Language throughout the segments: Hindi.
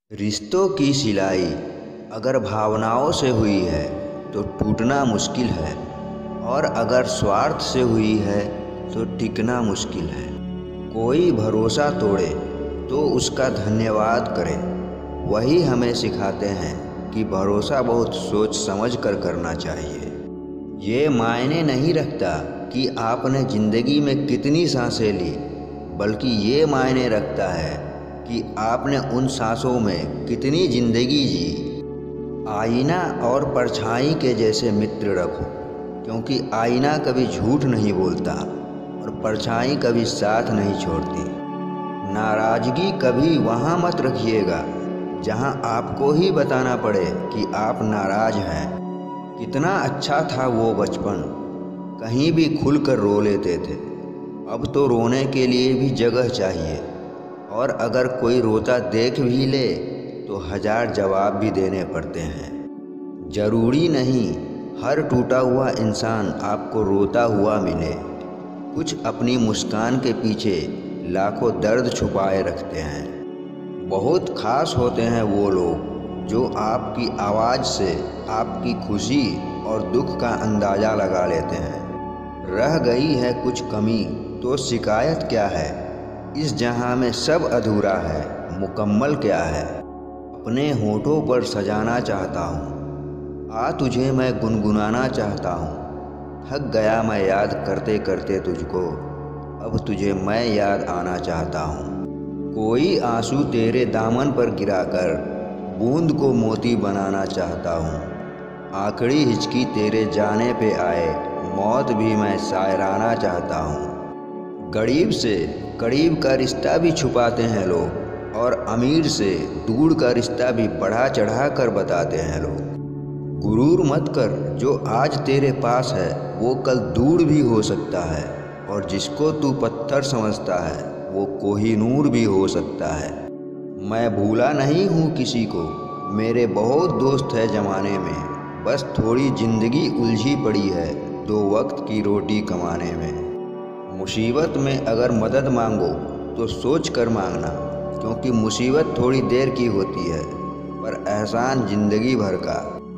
रिश्तों की सिलाई अगर भावनाओं से हुई है तो टूटना मुश्किल है, और अगर स्वार्थ से हुई है तो टिकना मुश्किल है। कोई भरोसा तोड़े तो उसका धन्यवाद करें। वही हमें सिखाते हैं कि भरोसा बहुत सोच समझ कर करना चाहिए। ये मायने नहीं रखता कि आपने ज़िंदगी में कितनी सांसें ली, बल्कि ये मायने रखता है कि आपने उन सांसों में कितनी ज़िंदगी जी। आईना और परछाई के जैसे मित्र रखो, क्योंकि आईना कभी झूठ नहीं बोलता और परछाई कभी साथ नहीं छोड़ती। नाराज़गी कभी वहाँ मत रखिएगा जहाँ आपको ही बताना पड़े कि आप नाराज़ हैं। कितना अच्छा था वो बचपन, कहीं भी खुलकर रो लेते थे। अब तो रोने के लिए भी जगह चाहिए, और अगर कोई रोता देख भी ले तो 1000 जवाब भी देने पड़ते हैं। ज़रूरी नहीं हर टूटा हुआ इंसान आपको रोता हुआ मिले। कुछ अपनी मुस्कान के पीछे लाखों दर्द छुपाए रखते हैं। बहुत खास होते हैं वो लोग जो आपकी आवाज़ से आपकी खुशी और दुख का अंदाज़ा लगा लेते हैं। रह गई है कुछ कमी तो शिकायत क्या है, इस जहां में सब अधूरा है, मुकम्मल क्या है। अपने होठों पर सजाना चाहता हूँ, आ तुझे मैं गुनगुनाना चाहता हूँ। थक गया मैं याद करते करते तुझको, अब तुझे मैं याद आना चाहता हूँ। कोई आंसू तेरे दामन पर गिराकर बूंद को मोती बनाना चाहता हूँ। आखिरी हिचकी तेरे जाने पे आए, मौत भी मैं शायराना चाहता हूँ। गरीब से करीब का रिश्ता भी छुपाते हैं लोग, और अमीर से दूर का रिश्ता भी बढ़ा चढ़ा कर बताते हैं लोग। गुरूर मत कर, जो आज तेरे पास है वो कल दूर भी हो सकता है, और जिसको तू पत्थर समझता है वो कोहिनूर भी हो सकता है। मैं भूला नहीं हूँ किसी को, मेरे बहुत दोस्त है ज़माने में, बस थोड़ी ज़िंदगी उलझी पड़ी है 2 वक्त की रोटी कमाने में। मुसीबत में अगर मदद मांगो तो सोच कर मांगना, क्योंकि मुसीबत थोड़ी देर की होती है पर एहसान ज़िंदगी भर का।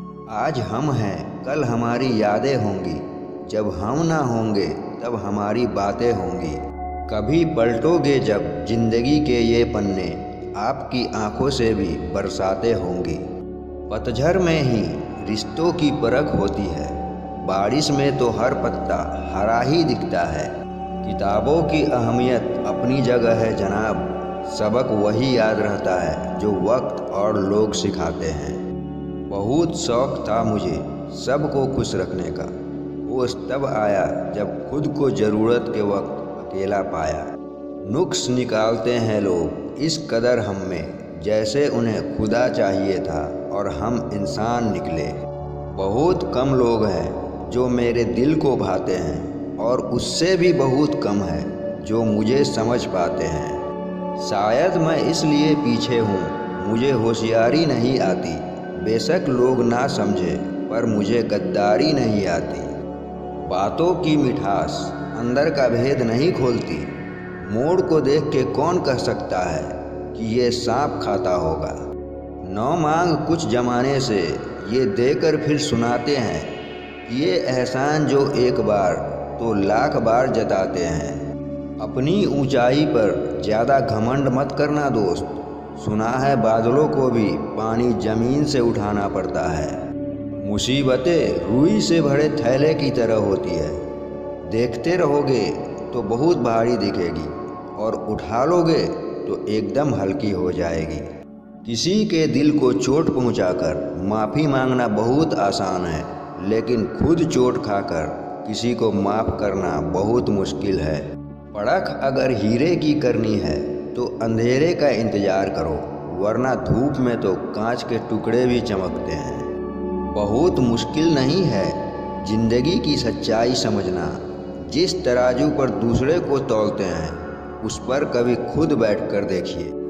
आज हम हैं, कल हमारी यादें होंगी, जब हम ना होंगे तब हमारी बातें होंगी। कभी पलटोगे जब ज़िंदगी के ये पन्ने, आपकी आंखों से भी बरसातें होंगी। पतझड़ में ही रिश्तों की परख होती है, बारिश में तो हर पत्ता हरा ही दिखता है। किताबों की अहमियत अपनी जगह है जनाब, सबक वही याद रहता है जो वक्त और लोग सिखाते हैं। बहुत शौक़ था मुझे सबको खुश रखने का, होश तब आया जब खुद को ज़रूरत के वक्त अकेला पाया। नुक्स निकालते हैं लोग इस कदर हम में, जैसे उन्हें खुदा चाहिए था और हम इंसान निकले। बहुत कम लोग हैं जो मेरे दिल को भाते हैं, और उससे भी बहुत कम है जो मुझे समझ पाते हैं। शायद मैं इसलिए पीछे हूँ, मुझे होशियारी नहीं आती। बेशक लोग ना समझे पर मुझे गद्दारी नहीं आती। बातों की मिठास अंदर का भेद नहीं खोलती। मोड़ को देख के कौन कह सकता है कि ये सांप खाता होगा। नौ मांग कुछ जमाने से ये देकर फिर सुनाते हैं, ये एहसान जो एक बार तो लाख बार जताते हैं। अपनी ऊंचाई पर ज़्यादा घमंड मत करना दोस्त, सुना है बादलों को भी पानी ज़मीन से उठाना पड़ता है। मुसीबतें रुई से भरे थैले की तरह होती है, देखते रहोगे तो बहुत भारी दिखेगी, और उठा लोगे तो एकदम हल्की हो जाएगी। किसी के दिल को चोट पहुंचाकर माफ़ी मांगना बहुत आसान है, लेकिन खुद चोट खाकर किसी को माफ़ करना बहुत मुश्किल है। परख अगर हीरे की करनी है तो अंधेरे का इंतज़ार करो, वरना धूप में तो कांच के टुकड़े भी चमकते हैं। बहुत मुश्किल नहीं है ज़िंदगी की सच्चाई समझना। जिस तराजू पर दूसरे को तौलते हैं उस पर कभी खुद बैठ कर देखिए।